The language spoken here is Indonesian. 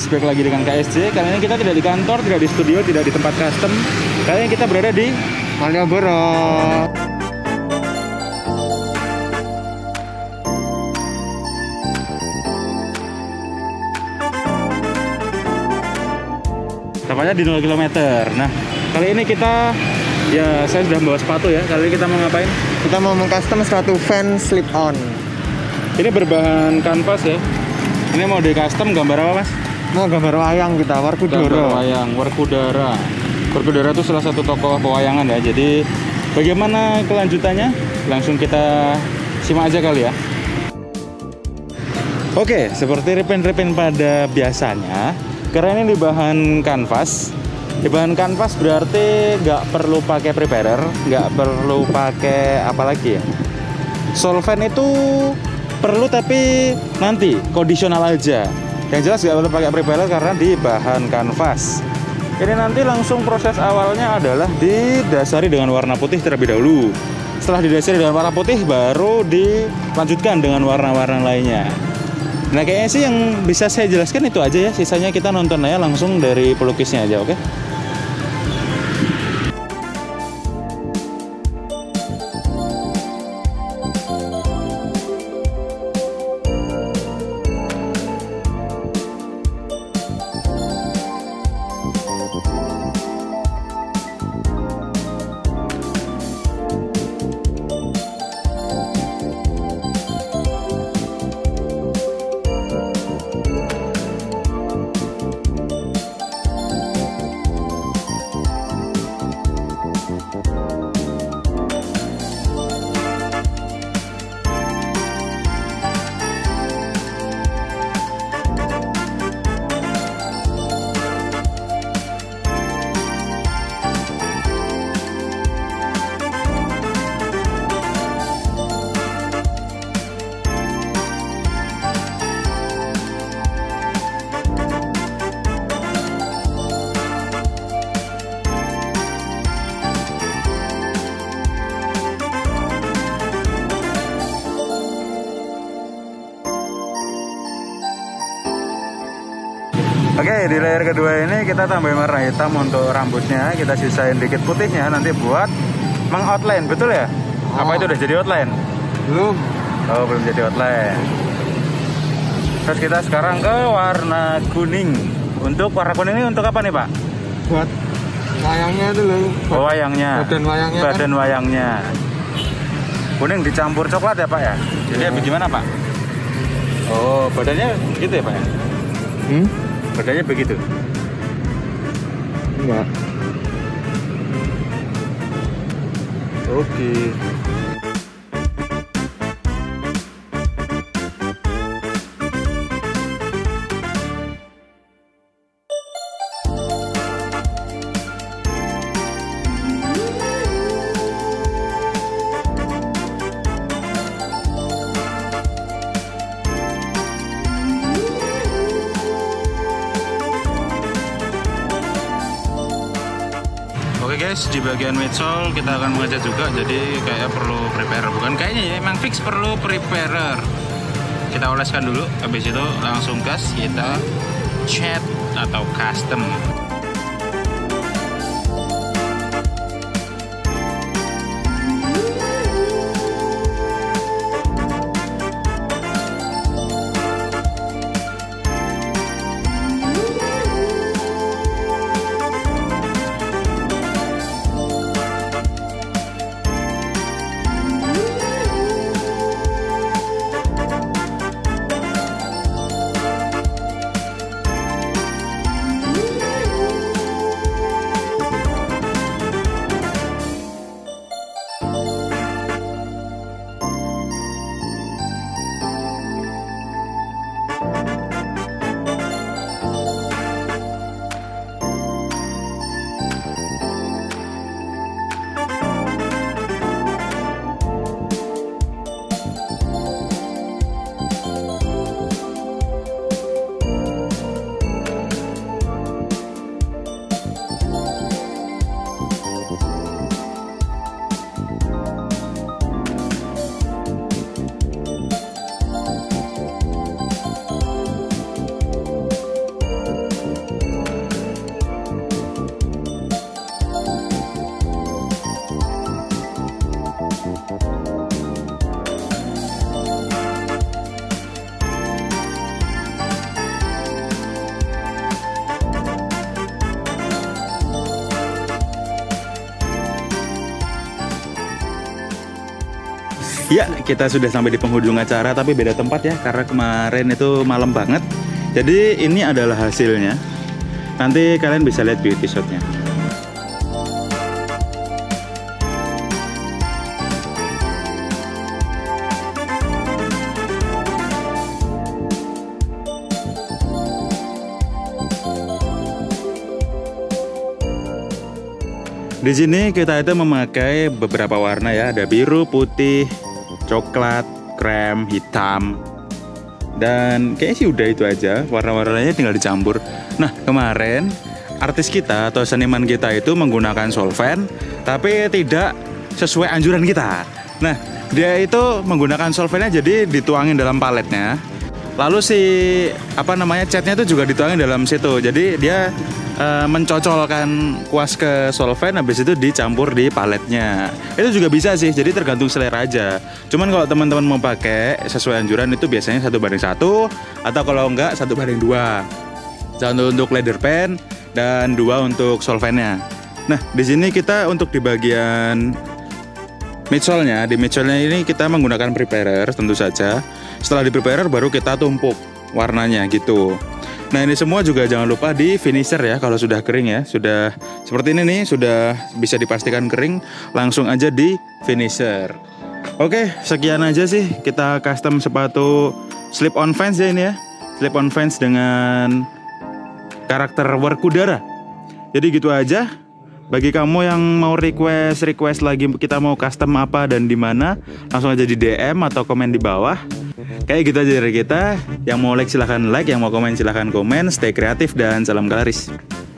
balik lagi dengan KSJ. Kali ini kita tidak di kantor, tidak di studio, tidak di tempat custom. Kali ini kita berada di Malioboro. Tepatnya di 0 km. Nah, kali ini kita, ya saya sudah membawa sepatu ya. Kali ini kita mau ngapain? Kita mau mengcustom sepatu Vans slip on. Ini berbahan kanvas ya. Ini mau di custom gambar apa, Mas? Mau gambar wayang kita, Werkudara. Gambar wayang, Werkudara. Werkudara itu salah satu tokoh pewayangan ya. Jadi bagaimana kelanjutannya? Langsung kita simak aja kali ya. Oke, seperti repen-repen pada biasanya, karena ini di bahan kanvas. Di bahan kanvas berarti nggak perlu pakai preparer, nggak perlu pakai apa lagi ya. Solvent itu perlu tapi nanti kondisional aja. Yang jelas nggak perlu pakai preparer karena di bahan kanvas. Ini nanti langsung proses awalnya adalah didasari dengan warna putih terlebih dahulu. Setelah didasari dengan warna putih baru dilanjutkan dengan warna-warna lainnya. Nah kayaknya sih yang bisa saya jelaskan itu aja ya. Sisanya kita nonton aja langsung dari pelukisnya aja, oke? Oke, di layer kedua ini kita tambahin warna hitam untuk rambutnya. Kita sisain dikit putihnya nanti buat meng-outline, betul ya? Apa itu udah jadi outline? Belum. Oh, belum jadi outline. Terus kita sekarang ke warna kuning. Untuk warna kuning ini untuk apa nih, Pak? Buat wayangnya itu loh. Oh, wayangnya. Badan wayangnya. Badan wayangnya. Kuning dicampur coklat ya, Pak ya? Jadi ya. Bagaimana, Pak? Oh, badannya gitu ya, Pak ya? Badannya begitu? Enggak. Oke. Oke guys, di bagian midsole kita akan mengecat juga, jadi kayak perlu preparer, bukan kayaknya ya, emang fix perlu preparer. Kita oleskan dulu, habis itu langsung gas kita cat atau custom. Ya, kita sudah sampai di penghujung acara, tapi beda tempat ya, karena kemarin itu malam banget. Jadi ini adalah hasilnya. Nanti kalian bisa lihat beauty shotnya. Di sini kita itu memakai beberapa warna ya, ada biru, putih, coklat, krem, hitam, dan kayaknya sih udah itu aja. Warna-warnanya tinggal dicampur. Nah, kemarin artis kita atau seniman kita itu menggunakan solvent, tapi tidak sesuai anjuran kita. Nah, dia itu menggunakan solventnya jadi dituangin dalam paletnya. Lalu si catnya itu juga dituangin dalam situ. Jadi dia mencocolkan kuas ke solvent, habis itu dicampur di paletnya. Itu juga bisa sih, jadi tergantung selera aja. Cuman kalau teman-teman mau pakai sesuai anjuran itu biasanya 1:1, atau kalau enggak 1:2. 1 untuk leather pen dan 2 untuk solventnya. Nah, di sini kita untuk di bagian midsole-nya, di midsole-nya ini kita menggunakan preparer tentu saja. Setelah di preparer baru kita tumpuk warnanya gitu. Nah, ini semua juga jangan lupa di finisher ya. Kalau sudah kering ya, sudah seperti ini nih, sudah bisa dipastikan kering, langsung aja di finisher. Oke, sekian aja sih kita custom sepatu slip on fans ya ini ya. Slip on fans dengan karakter Werkudara. Jadi gitu aja. Bagi kamu yang mau request lagi kita mau custom apa dan di mana, langsung aja di DM atau komen di bawah. Kayak gitu aja dari kita. Yang mau like silahkan like, yang mau komen silahkan komen. Stay kreatif dan salam kalaris.